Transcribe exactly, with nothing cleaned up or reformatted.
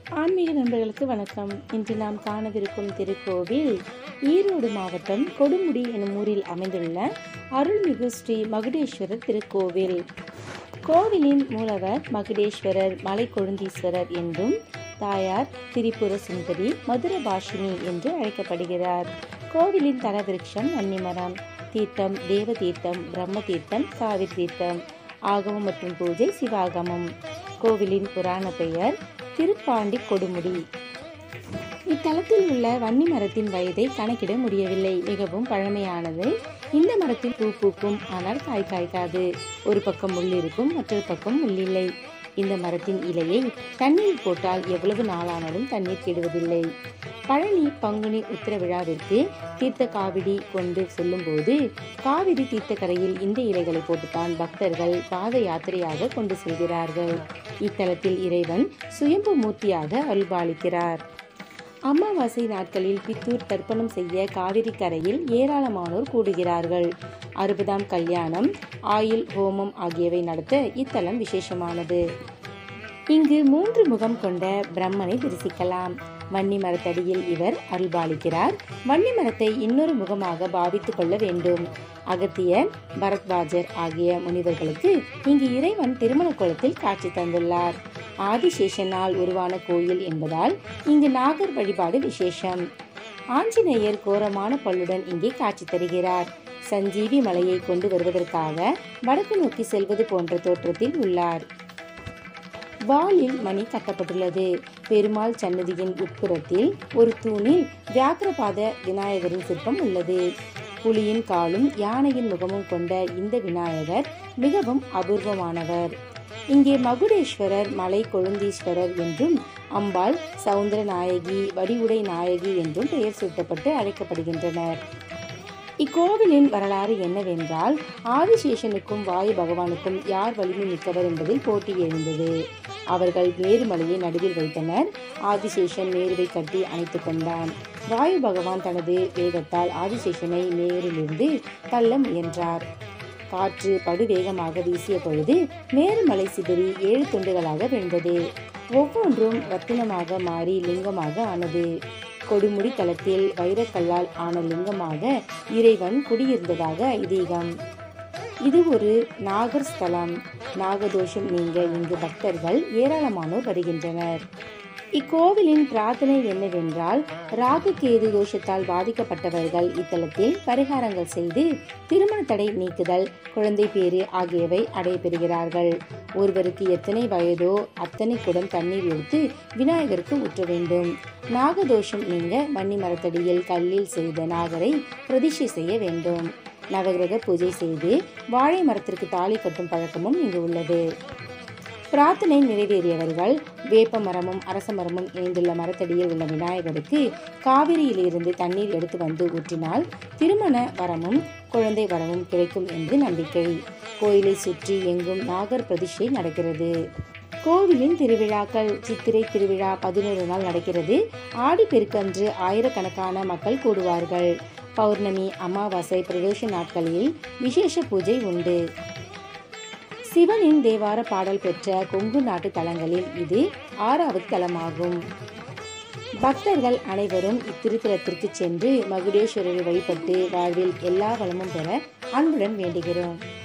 ஆன்மீக நண்பர்களுக்கு வணக்கம். இன்று நாம் காணவிருக்கும் திருக்கோவில் ஈரோடு மாவட்டம் கொடுமுடி எனும் ஊரில் அமைந்துள்ள அருள்மிகு ஸ்ரீ மகுடேஸ்வரர் திருக்கோவில். கோவிலின் மூலவர் மகுடேஸ்வரர் மலை கொழுந்தீஸ்வரர் என்றும் தாயார் திரிபுர சுந்தரி மதுரபாஷினி என்று அழைக்கப்படுகிறார். கோவிலின் தலவிருட்சம் வன்னிமரம். தீர்த்தம் தேவ தீர்த்தம், பிரம்ம தீர்த்தம், காவிரி தீர்த்தம். ஆகமம் மற்றும் பூஜை சிவாகமம். கோவிலின் புராண பெயர் திருப்பாண்டி கொடுமுடி. இத்தலத்தில் உள்ள வன்னி மரத்தின் வயதை கணக்கிட முடியவில்லை. மிகவும் பழமையானது. இந்த மரத்தில் பூ பூக்கும், ஆனால் காய் காய்க்காது. ஒரு பக்கம் முள் இருக்கும், மற்றொரு பக்கம் முள் இல்லை. இந்த மரத்தின் இலையை தண்ணீர் போட்டால் எவ்வளவு நாளானாலும் தண்ணீர் கெடுவதில்லை. பழனி பங்குனி உத்திர விழாவிற்கு தீர்த்த காவிடி கொண்டு செல்லும் போது காவிரி தீர்த்தக்கரையில் இந்த இலைகளை போட்டுத்தான் பக்தர்கள் பாத யாத்திரையாக கொண்டு செல்கிறார்கள். இத்தலத்தில் இறைவன் சுயம்பு மூர்த்தியாக அருள்பாலிக்கிறார். அமாவாசை நாட்களில் பித்தூர் தர்ப்பணம் செய்ய காவிரி கரையில் ஏராளமானோர் கூடுகிறார்கள். அறுபதாம் கல்யாணம், ஆயுள் ஹோமம் ஆகியவை நடத்த இத்தலம் விசேஷமானது. இங்கு மூன்று முகம் கொண்ட பிரம்மனை தரிசிக்கலாம். வன்னி மரத்தடியில் இவர் அருள்பாலிக்கிறார். வன்னி மரத்தை இன்னொரு முகமாக பாவித்துக் கொள்ள வேண்டும். அகத்தியர், பரத்வாஜர் ஆகிய முனிவர்களுக்கு இங்கு இறைவன் திருமண கோலத்தில் காட்சி தந்துள்ளார். ஆதிசேஷனால் உருவான கோயில் என்பதால் இங்கு நாகர் வழிபாடு விசேஷம். ஆஞ்சநேயர் கோரமான பல்லுடன் இங்கே காட்சி தருகிறார். சஞ்சீவி மலையை கொண்டு வருவதற்காக வடக்கு நோக்கி செல்வது போன்ற தோற்றத்தில் உள்ளார். வாலில் மணி கட்டப்பட்டுள்ளது. பெருமாள் சன்னதியின் உட்புறத்தில் ஒரு தூணில் வியாக்கிரபாத விநாயகரின் சிற்பம் உள்ளது. புலியின் காலும் யானையின் முகமும் கொண்ட இந்த விநாயகர் மிகவும் அபூர்வமானவர். இங்கே மகுடேஸ்வரர் மலை கொழுந்தீஸ்வரர் என்றும் அம்பாள் சவுந்தர நாயகி, வடிவுடை நாயகி என்றும் பெயர் சூட்டப்பட்டு அழைக்கப்படுகின்றனர். இக்கோவிலின் வரலாறு என்னவென்றால், ஆதிசேஷனுக்கும் வாயு பகவானுக்கும் யார் வலிமை மிக்கவர் என்பதில் போட்டி எழுந்தது. அவர்கள் மேருமலையை நடுவில் வைத்தனர். ஆதிசேஷன் மேருவை கட்டி அணைத்துக் கொண்டான். வாயு பகவான் தனது வேகத்தால் ஆதிசேஷனை மேரிலிருந்து தள்ள முயன்றார். காற்று படுவேகமாக வீசிய பொழுது மேருமலை சிதறி ஏழு துண்டுகளாக விழுந்தது. ஒவ்வொன்றும் ரத்தினமாக மாறி லிங்கமாக ஆனது. கொடுமுடி தலத்தில் வைரக்கல்லால் ஆன லிங்கமாக இறைவன் குடியிருந்ததாக ஐதீகம். இது ஒரு நாகர் ஸ்தலம். நாகதோஷம் நீங்க இங்கு பக்தர்கள் ஏராளமானோர் வருகின்றனர். இக்கோவிலின் பிரார்த்தனை என்னவென்றால், ராகு கேது தோஷத்தால் பாதிக்கப்பட்டவர்கள் இத்தலத்தில் பரிகாரங்கள் செய்து திருமண தடை நீக்குதல், குழந்தை பேறு ஆகியவை அடைபெறுகிறார்கள். ஒருவருக்கு எத்தனை வயதோ அத்தனை குடம் தண்ணீர் எடுத்து விநாயகருக்கு ஊற்ற வேண்டும். நாகதோஷம் நீங்க வன்னி மரத்தடியில் கல்லில் செய்த நாகரை பிரதிஷ்டை செய்ய வேண்டும். நவகிரக பூஜை செய்து வாழை மரத்திற்கு தாலி கட்டும் பழக்கமும் இங்கு உள்ளது. பிரார்த்தனை நிறைவேறியவர்கள் வேப்ப மரமும் அரச மரமும் இணைந்துள்ள மரத்தடியில் உள்ள விநாயகருக்கு காவிரியிலிருந்து தண்ணீர் எடுத்து வந்து ஊற்றினால் திருமண வரமும் குழந்தை வரமும் கிடைக்கும் என்று நம்பிக்கை. கோயிலை சுற்றி எங்கும் நாகர் பிரதிஷ்டை நடக்கிறது. கோவிலின் திருவிழாக்கள். சித்திரை திருவிழா பதினோரு நாள் நடக்கிறது. ஆடி பெருக்கன்று ஆயிரக்கணக்கான மக்கள் கூடுவார்கள். பௌர்ணமி, அமாவாசை, பிரதோஷ நாட்களில் விசேஷ பூஜை உண்டு. சிவனின் தேவார பாடல் பெற்ற கொங்கு நாட்டு தலங்களில் இது ஆறாவது தலமாகும். பக்தர்கள் அனைவரும் இத்திருத்தலத்திற்கு சென்று மகுடேஸ்வரரை வழிபட்டு வாழ்வில் எல்லா வளமும் பெற அன்புடன் வேண்டுகிறோம்.